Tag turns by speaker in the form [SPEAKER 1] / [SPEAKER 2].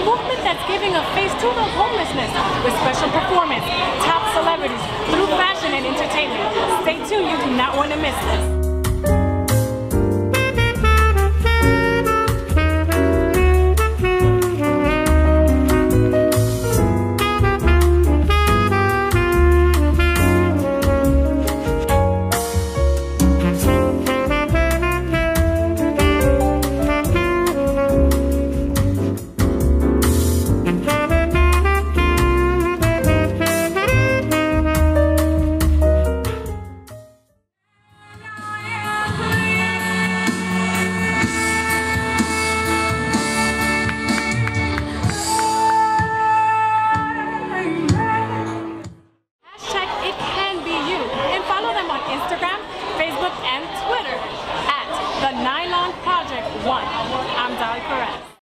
[SPEAKER 1] movement that's giving a face to the homelessness with special performance, top celebrities through fashion and entertainment. Stay tuned, you do not want to miss this. Instagram, Facebook, and Twitter at the Nylon Project 1. I'm Dolly Perez.